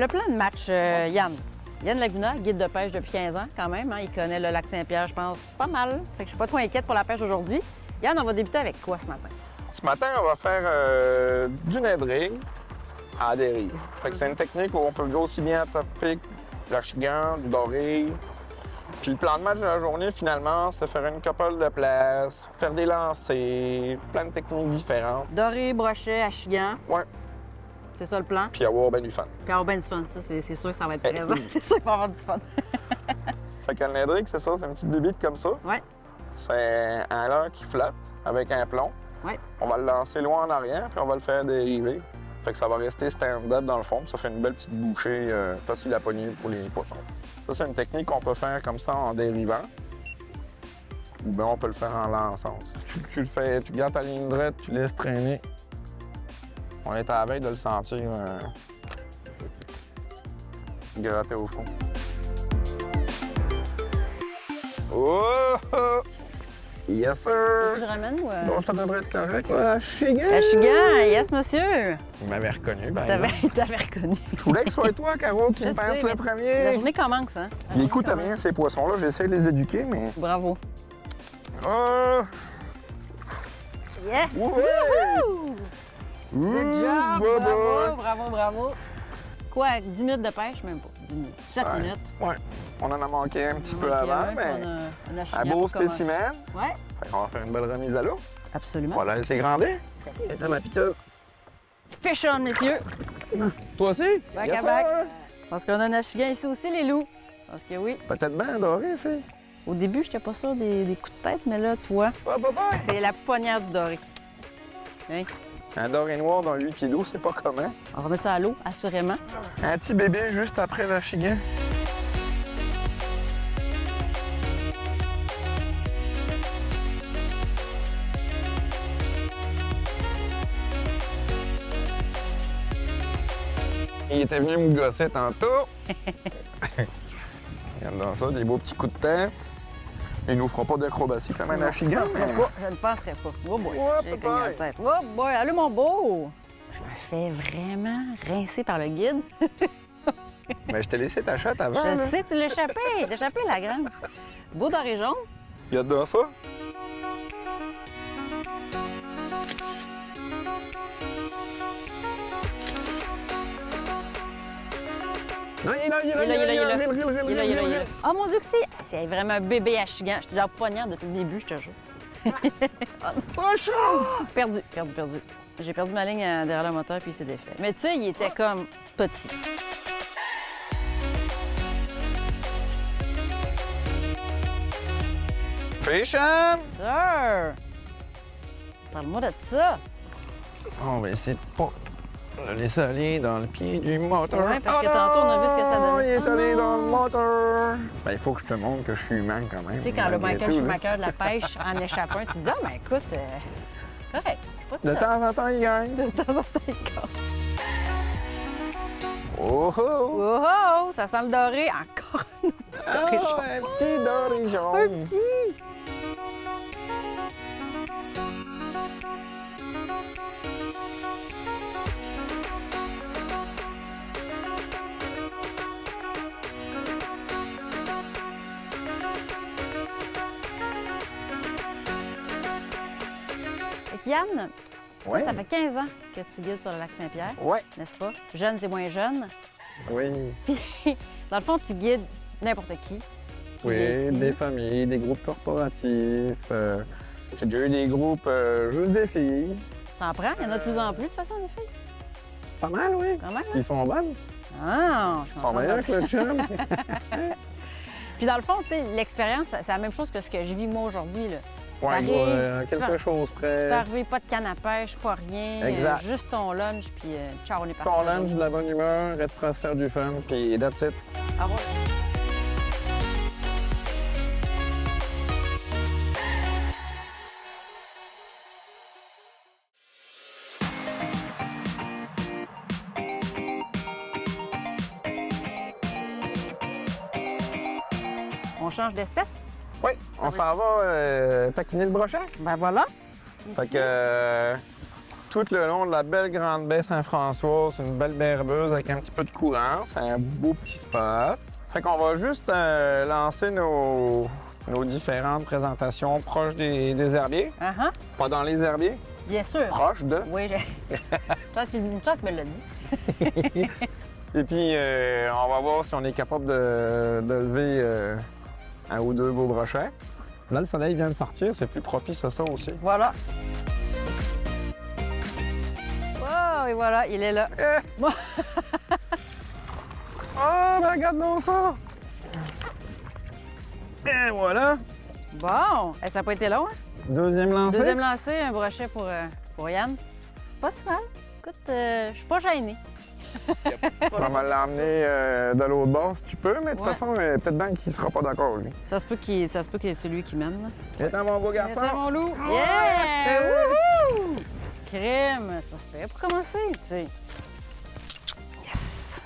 le plan de match, Yann. Yann Laguna, guide de pêche depuis 15 ans quand même. Hein. Il connaît le lac Saint-Pierre, je pense, pas mal. Fait que je suis pas trop inquiète pour la pêche aujourd'hui. Yann, on va débuter avec quoi ce matin? Ce matin, on va faire du Ned rig à dérive. Fait que c'est une technique où on peut aussi bien attraper de l'achigan, du doré. Puis le plan de match de la journée, finalement, c'est faire une couple de places, faire des lancers, plein de techniques différentes. Doré, brochet, achigan. Ouais. C'est ça le plan? Puis avoir bien du fun. Puis avoir bien du fun, ça, c'est sûr que ça va être présent. C'est sûr qu'il va y avoir du fun. Fait que le Ned rig, c'est ça, c'est une petite bébite comme ça. Ouais. C'est un leurre qui flotte avec un plomb. Ouais. On va le lancer loin en arrière, puis on va le faire dériver. Fait que ça va rester stand-up dans le fond, puis ça fait une belle petite bouchée facile à pogner pour les poissons. Ça, c'est une technique qu'on peut faire comme ça en dérivant. Ou bien on peut le faire en lançant. Tu le fais, tu gardes ta ligne droite, tu laisses traîner. On est à la veille de le sentir gratter au fond. Oh! Yes, sir! Tu ramènes ou... Bon, ça devrait être correct. Achigan! Achigan, yes, monsieur! Il m'avait reconnu, par exemple. T'avais reconnu. Je voulais que ce soit toi, Caro, qui me passe le premier. La journée commence, hein? Ils écoutent rien, ces poissons-là. J'essaie de les éduquer, mais... Bravo. Oh! Yes! Wouhou! Good job! Bye Bravo, bye. bravo, bravo. Quoi, 10 minutes de pêche? Même pas. 10 minutes. 7 Ouais. minutes. Ouais. On en a manqué un petit peu Ok, avant, puis mais on a un achigan beau pour commencer. spécimen. Ouais, Fait qu'on va faire une belle remise à l'eau. absolument. On va la laisser grandir. Attends, ma pitoune. Fish on, messieurs. Toi aussi? Back Yes, à back. sir. Parce qu'on a un achigan ici aussi, les loups. Parce que oui, Peut-être bien doré, fille. au début, j'étais pas sûre des coups de tête, mais là, tu vois, Bye, bye, bye. c'est la pouponnière du doré. Hein? Un doré noir dans 8 kilos, c'est pas commun. On va mettre ça à l'eau, assurément. Un petit bébé juste après l'achigan. Il était venu me gosser tantôt. Regarde dans ça, des beaux petits coups de tête. Il nous fera pas d'acrobatie comme un achigan, mais... Je ne penserais pas. Oh boy, Oh, j'ai papa. cogné la tête. Oh boy, allô mon beau! Je me fais vraiment rincer par le guide. Mais je t'ai laissé ta chatte avant, là. Je sais, tu l'échappais, la grande. Beau doré jaune. Il y a dans ça. Non, il est là, il est là, Il est là, il est là, reel, reel, reel, Il est là, il est là, il est là. reel. Oh mon Dieu que c'est! C'est vraiment un bébé achigan. Je te la poignarde depuis le début, je te jure. Oh, chaud! Perdu. J'ai perdu ma ligne derrière le moteur puis il s'est défait. Mais tu sais, il était comme petit. Fish on! Sir! Parle-moi de ça. On va essayer de pas le laisser aller dans le pied du moteur. Ouais, parce que tantôt, on a vu ce que ça donnait. Il est Oh allé non! dans le moteur. Ben, il faut que je te montre que je suis humain quand même. Tu sais, quand le malgré Michael tout, là. Schumacher de la pêche en échappe un, tu te dis, ah, ben écoute, correct. Pas De ça. temps en temps, il gagne. De temps en temps, il casse. Oh oh! Oh, oh, ça sent le doré. Encore un autre doré Oh, jaune. un petit doré Un jaune. petit. Fait que Yann, toi, Ouais. ça fait 15 ans que tu guides sur le lac Saint-Pierre, Ouais. n'est-ce pas? Jeunes et moins jeunes. Oui. Puis, dans le fond, tu guides n'importe qui. Oui, vient ici. des familles, des groupes corporatifs. J'ai déjà eu des groupes juste des filles. Ça en prend, il y en a de plus en plus, de toute façon, les filles. Pas mal, oui. Quand même, hein? Ils sont bonnes. Ah, je suis Ils sont contente meilleurs de- que le chum. Puis dans le fond, tu sais, l'expérience, c'est la même chose que ce que je vis moi aujourd'hui, là. Ouais, T'arrives, quelque chose Tu près. peux arriver, pas de canne à pêche, pas rien, Exact. juste ton lunch, puis ciao, on est parti. Ton lunch, de la bonne humeur, être prêt à se faire du fun, puis that's it. Au revoir. On change d'espèce? Oui, on s'en va taquiner le brochet. Ben voilà. Fait que tout le long de la belle grande baie Saint-François. C'est une belle baie herbeuse avec un petit peu de courant. C'est un beau petit spot. Fait qu'on va juste lancer nos différentes présentations proches des herbiers. Pas dans les herbiers. Bien sûr. Proche de. Oui, une chance me l'a dit. Et puis, on va voir si on est capable de lever un ou deux beaux brochets. Là, le soleil vient de sortir, c'est plus propice à ça aussi. Voilà. Wow, et voilà, il est là. Oh, ben regarde-nous ça! Et voilà! Bon, ça n'a pas été long, hein? Deuxième lancé. Deuxième lancé, un brochet pour Yann. Pas si mal. Écoute, je suis pas gênée. On va l'emmener de l'autre bord si tu peux, mais de toute façon, peut-être bien qu'il sera pas d'accord, lui. Ça se peut qu'il est celui qui mène. Viens, mon beau garçon! Viens, mon loup! Yeah! Wouhou! Crème! C'est pas super pour commencer, tu sais. Yes!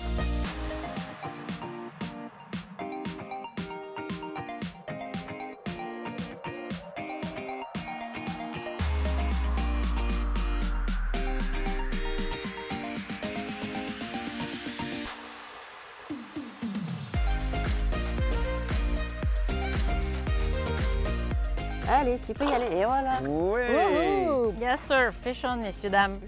Allez, tu peux y aller, et voilà. Oui! Wouhou! Yes, sir. Fish on, messieurs, dames.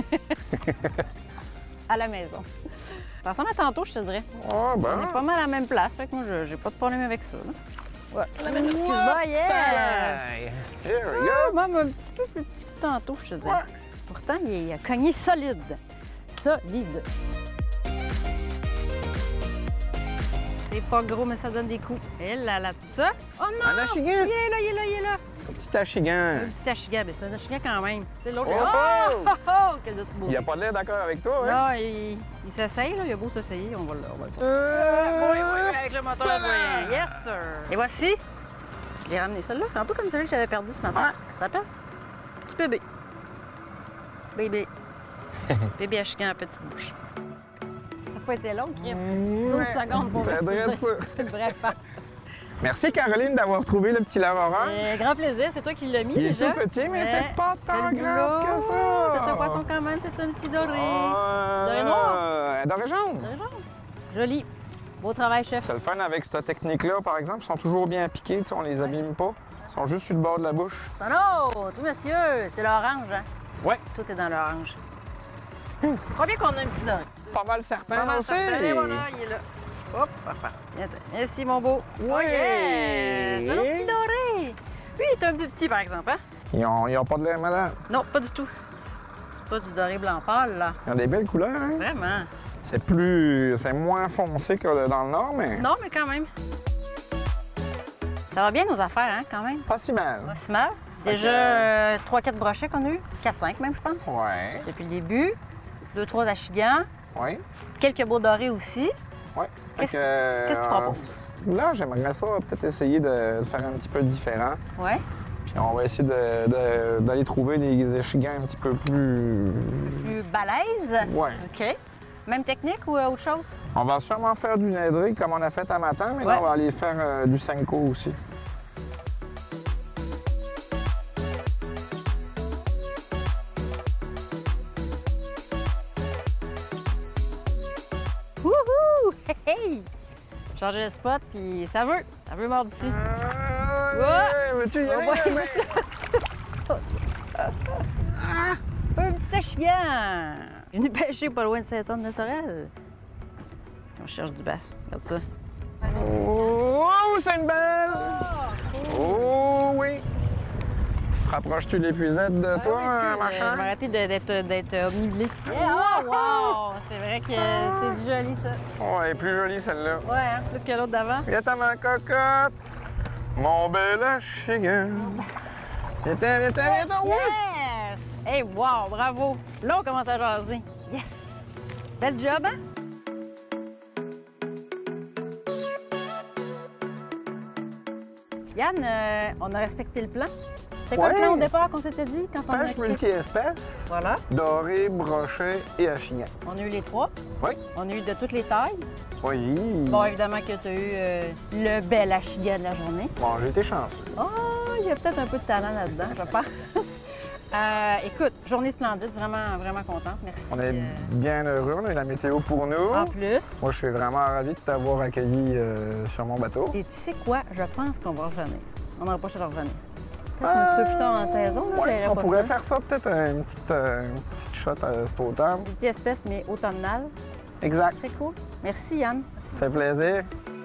À la maison. Ça ressemble à tantôt, je te dirais. Oh, ben. On est pas mal à la même place, fait que moi, j'ai pas de problème avec ça. Là. Ouais. Excuse-moi, yeah! Here we go! Même un petit peu plus petit que tantôt, je te dirais. Ouais. Pourtant, il a cogné solide. Solide. C'est pas gros, mais ça donne des coups. Et là, tout ça. Oh non! Un achigan! Il est là, il est là, il est là. Un petit achigan! Un petit achigan, mais c'est un achigan quand même. C'est l'autre. Oh, Oh! oh! Oh! Oh! Quel autre beau. Il a pas l'air d'accord avec toi, hein? Non, il s'essaye, là. Il a beau s'essayer. On va le sortir. Oui, Oui, avec le moteur. Oui. Yes, sir. Et voici. Je l'ai ramené celui-là. C'est un peu comme celui que j'avais perdu ce matin. Tu te rappelles? Petit bébé. Bébé. Bébé achigan à petite bouche. Ça n'a pas été long, crime. 12 secondes pour ça devrait être ça. C'est une vraie farce. Merci, Caroline, d'avoir trouvé le petit lave-orange. Grand plaisir. C'est toi qui l'as mis, Il est déjà. tout petit, mais c'est pas tant Fais le grave boulot. que ça. C'est un poisson quand même. C'est un petit doré. Doré noir. Doré jaune. Doré jaune. Joli. Beau travail, chef. C'est le fun avec cette technique-là, par exemple. Ils sont toujours bien piqués, tu sais, on les abîme pas. Ils sont juste sur le bord de la bouche. C'est un autre. Oui, monsieur. C'est l'orange, hein? Ouais. Tout est dans l'orange. Combien qu'on a un petit doré? Pas mal certain Pas mal aussi. certain. Et voilà, il est là. Hop, reparti. Merci, mon beau. Oui. Oh, yeah! C'est un autre petit doré. Lui, il est un peu petit, par exemple, hein? Ils ont pas de l'air malade. Non, pas du tout. C'est pas du doré blanc pâle, là. Ils ont des belles couleurs, hein? Vraiment. C'est moins foncé que dans le nord, mais Non, mais quand même. Ça va bien, nos affaires, hein, quand même. pas si mal. Pas si mal. Déjà 3-4 brochets qu'on a eu. 4-5 même, je pense. Ouais. Depuis le début. 2-3 achigans. Ouais. Quelques beaux dorés aussi. Ouais. Qu'est-ce que tu proposes? Là, j'aimerais ça peut-être essayer de faire un petit peu différent. Ouais. Puis on va essayer d'aller trouver des achigans un petit peu plus... Plus balèze. Ouais. OK. Même technique ou autre chose? On va sûrement faire du nèdré comme on a fait à matin, mais Ouais. là, on va aller faire du senko aussi. Wouhou! Hey! Changer le spot, puis ça veut mordre ici. Ouais, veux-tu y aller? Ouais, là, Un petit achigan! Il est venu pêcher pas loin de Saint-Anne-de-Sorel. On cherche du bass. Regarde ça. Oh, c'est une belle! Oh oui! Tu te rapproches-tu l'épuisette de toi, Je machin? vais arrêter d'être omniblé. Oh, wow! C'est vrai que c'est du joli, ça. Oh, elle est plus jolie celle-là. Ouais, hein? Plus que l'autre d'avant. Viens-t'en, ma cocotte! Mon bel achigan! Viens-t'en, viens-t'en, viens-t'en! Oui! Yes! Hey, wow! Bravo! Là, on commence à jaser. Yes! Bel job, hein? Yann, on a respecté le plan. C'était quoi le Ouais. plan au départ qu'on s'était dit quand on a Pêche quitté? multi-espèces, Voilà. doré, brochet et achigan. On a eu les trois. Oui. On a eu de toutes les tailles. Oui. Bon, évidemment que tu as eu le bel achigan de la journée. Bon, j'ai été chanceux. Oh, il y a peut-être un peu de talent là-dedans, je pense. écoute, journée splendide, vraiment, vraiment contente. Merci. On est bien heureux, on a eu la météo pour nous. En plus. Moi, je suis vraiment ravi de t'avoir accueilli sur mon bateau. Et tu sais quoi? Je pense qu'on va revenir. On n'aura pas chez de revenir. Peut-être un petit peu plus tard en saison, là, Ouais, on pas pourrait ça. faire ça peut-être une petite shot cet automne. Une petite espèce, mais automnale. Exact. Très cool. Merci, Yann. Ça fait plaisir.